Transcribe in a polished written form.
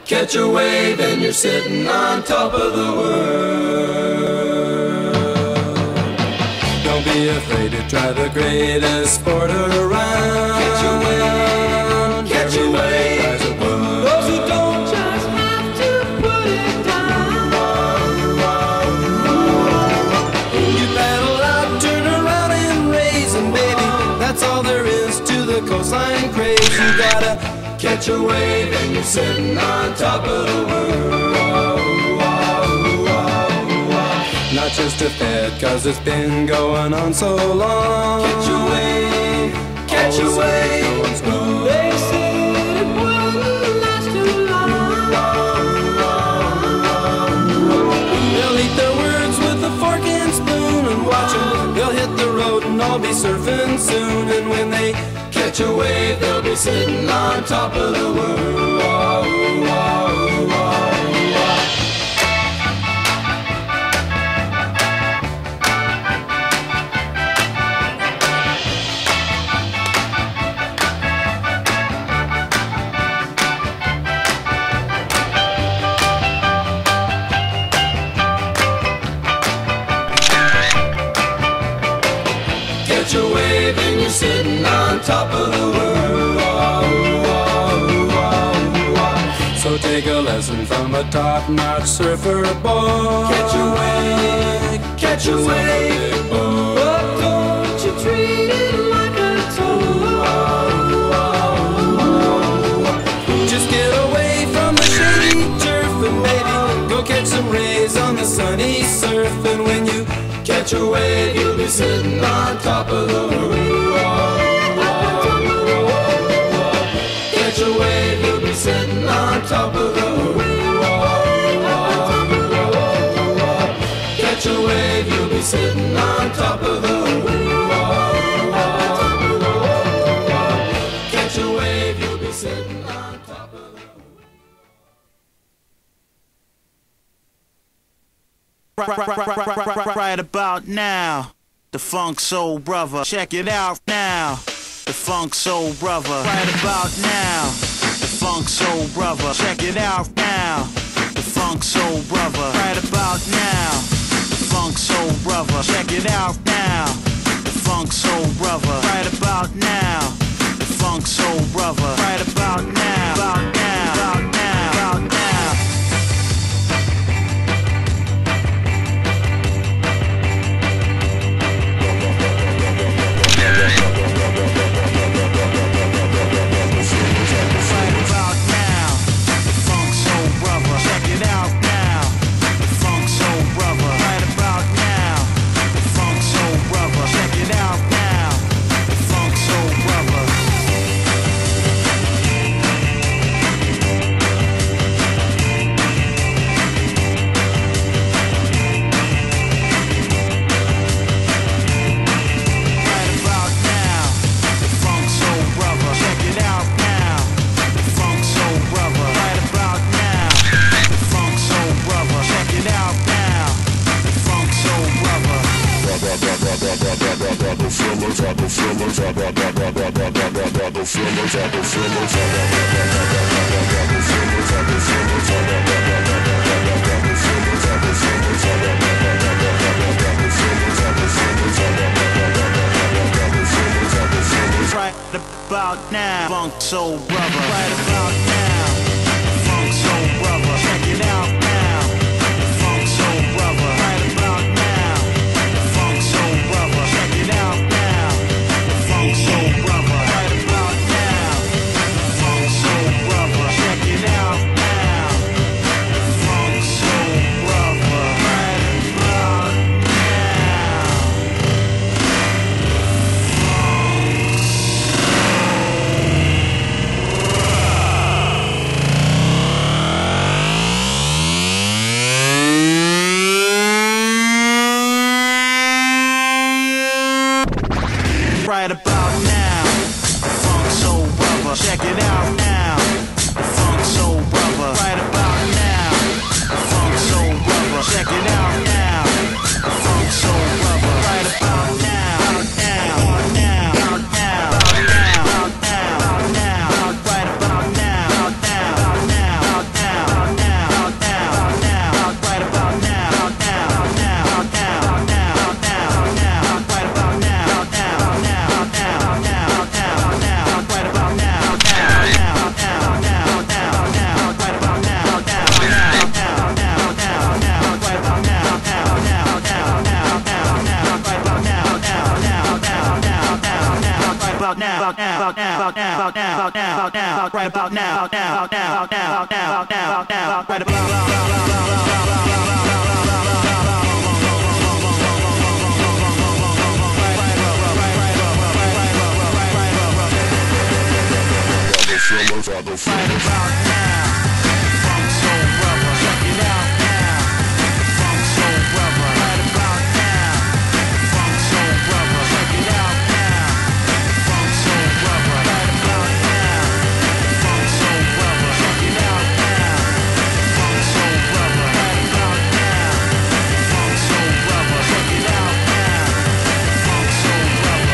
catch a wave and you're sitting on top of the world. Don't be afraid to try the greatest sport around. Catch a wave, catch a wave. Those who don't just have to put it down. You paddle out, turn around and raise, and baby, that's all there is to the coastline craze. You gotta catch a wave and you're sitting on top of the world. Not just a fad, cause it's been going on so long. Catch a wave, catch a wave. They said it wouldn't last too long. They'll eat their words with a fork and spoon and watch them. They'll hit the road and I'll be surfing soon. And when they catch a wave, they'll be sitting on top of the world. Catch a wave and you're sitting on top of the world. So take a lesson from a top-notch surfer boy. Catch a wave, catch a wave. But don't you treat it like a toy. Just get away from the shady turf and maybe go catch some rays on the sunny surf. And when you catch a wave, you'll be sitting on top of the world. Catch a wave, you'll be sitting on top of the world. Catch a wave, you'll be sitting on top of the world. Catch a wave, you'll be sitting on top of the world. Right about now, the Funk Soul Brother. Check it out now, the Funk Soul Brother. Right about now, the Funk Soul Brother. Check it out now, the Funk Soul Brother. Right about now, the Funk Soul Brother. Check it out now, the Funk Soul Brother. Right about now, the Funk Soul Brother. Right about now, about now, about now, about now. Right about now, Funk Soul Brother. Right about now, Funk Soul Brother. Check it out now, Funk Soul Brother. Right about now, Funk Soul Brother. Check it out now, Funk Soul Brother. Right about now, Funk Soul Brother. Check it out now, Funk Soul Brother. Right about now. right about now, now, now, now, now, now, now, right about now. Right about now, funk soul brother, check it out now, funk soul brother. Right about now, funk soul brother, check it out now, funk soul brother. Right about now, funk soul brother, check it out now, funk soul brother. Right about now, funk soul brother, check it out now, funk soul brother.